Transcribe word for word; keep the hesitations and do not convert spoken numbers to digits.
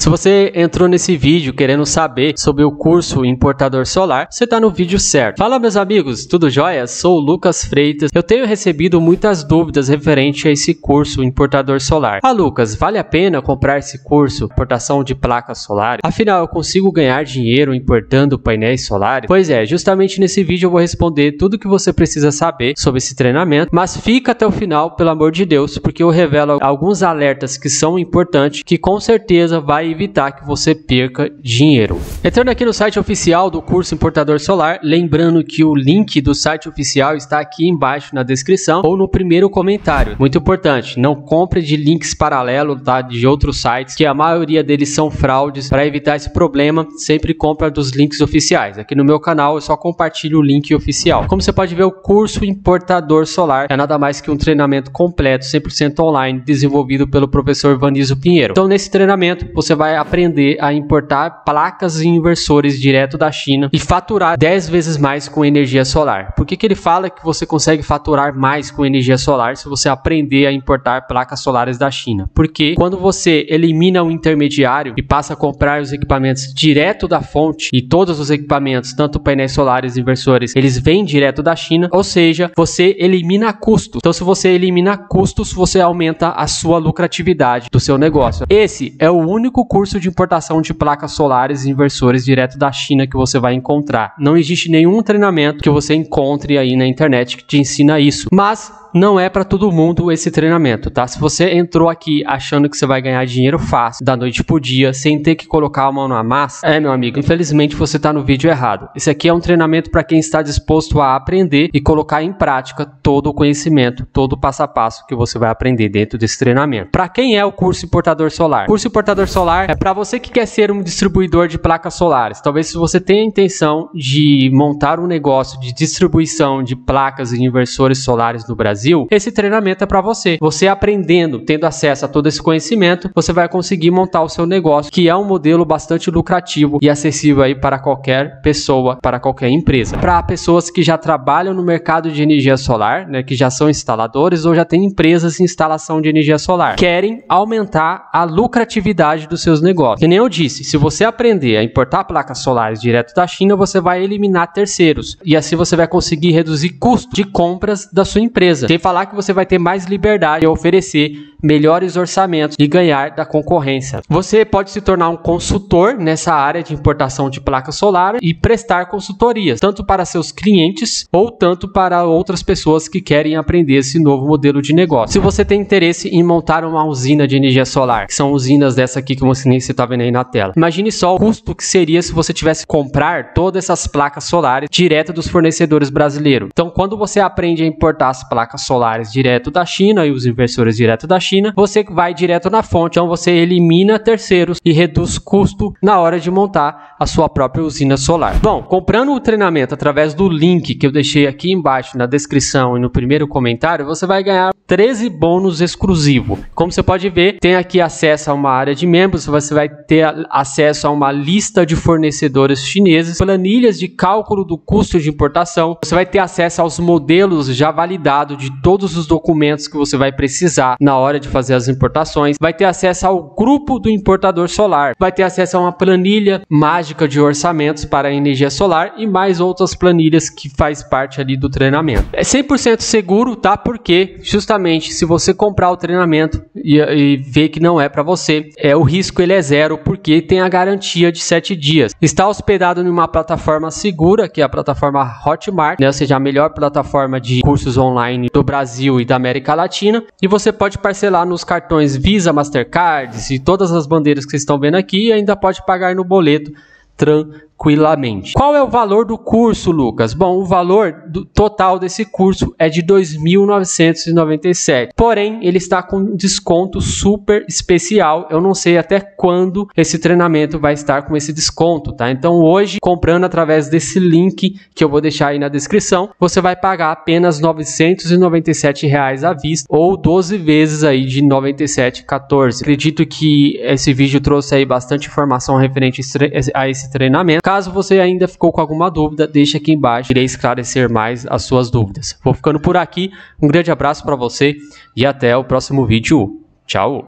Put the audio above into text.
Se você entrou nesse vídeo querendo saber sobre o curso Importador Solar, você está no vídeo certo. Fala, meus amigos, tudo jóia? Sou o Lucas Freitas. Eu tenho recebido muitas dúvidas referente a esse curso Importador Solar. Ah, Lucas, vale a pena comprar esse curso Importação de Placas Solares? Afinal, eu consigo ganhar dinheiro importando painéis solares? Pois é, justamente nesse vídeo eu vou responder tudo o que você precisa saber sobre esse treinamento, mas fica até o final, pelo amor de Deus, porque eu revelo alguns alertas que são importantes, que com certeza vai evitar que você perca dinheiro. Entrando aqui no site oficial do curso Importador Solar, lembrando que o link do site oficial está aqui embaixo na descrição ou no primeiro comentário. Muito importante, não compre de links paralelos, tá, de outros sites, que a maioria deles são fraudes. Para evitar esse problema, sempre compra dos links oficiais. Aqui no meu canal eu só compartilho o link oficial. Como você pode ver, o curso Importador Solar é nada mais que um treinamento completo, cem por cento online, desenvolvido pelo professor Vanizo Pinheiro. Então, nesse treinamento, você vai aprender a importar placas e inversores direto da China e faturar dez vezes mais com energia solar. Por que que ele fala que você consegue faturar mais com energia solar se você aprender a importar placas solares da China? Porque quando você elimina o intermediário e passa a comprar os equipamentos direto da fonte, e todos os equipamentos, tanto painéis solares e inversores, eles vêm direto da China, ou seja, você elimina custos. Então, se você elimina custos, você aumenta a sua lucratividade do seu negócio. Esse é o único curso de importação de placas solares e inversores direto da China que você vai encontrar. Não existe nenhum treinamento que você encontre aí na internet que te ensina isso. Mas não é para todo mundo esse treinamento, tá? Se você entrou aqui achando que você vai ganhar dinheiro fácil, da noite pro dia, sem ter que colocar a mão na massa, é, meu amigo, infelizmente você tá no vídeo errado. Esse aqui é um treinamento para quem está disposto a aprender e colocar em prática todo o conhecimento, todo o passo a passo que você vai aprender dentro desse treinamento. Para quem é o curso Importador Solar? O curso Importador Solar é para você que quer ser um distribuidor de placas solares. Talvez se você tenha a intenção de montar um negócio de distribuição de placas e inversores solares no Brasil, esse treinamento é para você. Você aprendendo, tendo acesso a todo esse conhecimento, você vai conseguir montar o seu negócio, que é um modelo bastante lucrativo e acessível aí para qualquer pessoa, para qualquer empresa. Para pessoas que já trabalham no mercado de energia solar, né, que já são instaladores ou já têm empresas de instalação de energia solar, querem aumentar a lucratividade dos seus negócios. Que nem eu disse, se você aprender a importar placas solares direto da China, você vai eliminar terceiros e assim você vai conseguir reduzir custo de compras da sua empresa. Sem falar que você vai ter mais liberdade de oferecer melhores orçamentos e ganhar da concorrência. Você pode se tornar um consultor nessa área de importação de placas solares e prestar consultorias, tanto para seus clientes ou tanto para outras pessoas que querem aprender esse novo modelo de negócio. Se você tem interesse em montar uma usina de energia solar, que são usinas dessa aqui que você está vendo aí na tela, imagine só o custo que seria se você tivesse que comprar todas essas placas solares direto dos fornecedores brasileiros. Então, quando você aprende a importar as placas solares direto da China e os inversores direto da China, você vai direto na fonte, então você elimina terceiros e reduz custo na hora de montar a sua própria usina solar. Bom, comprando o treinamento através do link que eu deixei aqui embaixo na descrição e no primeiro comentário, você vai ganhar treze bônus exclusivos. Como você pode ver, tem aqui acesso a uma área de membros, você vai ter acesso a uma lista de fornecedores chineses, planilhas de cálculo do custo de importação, você vai ter acesso aos modelos já validados de todos os documentos que você vai precisar na hora de fazer as importações, vai ter acesso ao grupo do importador solar, vai ter acesso a uma planilha mágica de orçamentos para a energia solar e mais outras planilhas que faz parte ali do treinamento. É cem por cento seguro, tá? Porque justamente se você comprar o treinamento e, e ver que não é para você, é, o risco ele é zero, porque tem a garantia de sete dias. Está hospedado em uma plataforma segura, que é a plataforma Hotmart, né? Ou seja, a melhor plataforma de cursos online do Brasil e da América Latina, e você pode parcelar nos cartões Visa, Mastercard e todas as bandeiras que vocês estão vendo aqui, e ainda pode pagar no boleto tranquilamente. Qual é o valor do curso, Lucas? Bom, o valor do total desse curso é de dois mil novecentos e noventa e sete reais. Porém, ele está com desconto super especial. Eu não sei até quando esse treinamento vai estar com esse desconto, tá? Então, hoje, comprando através desse link que eu vou deixar aí na descrição, você vai pagar apenas novecentos e noventa e sete reais à vista ou doze vezes aí de noventa e sete reais e quatorze centavos. Acredito que esse vídeo trouxe aí bastante informação referente a esse treinamento. Caso você ainda ficou com alguma dúvida, deixa aqui embaixo, irei esclarecer mais as suas dúvidas. Vou ficando por aqui, um grande abraço para você e até o próximo vídeo. Tchau!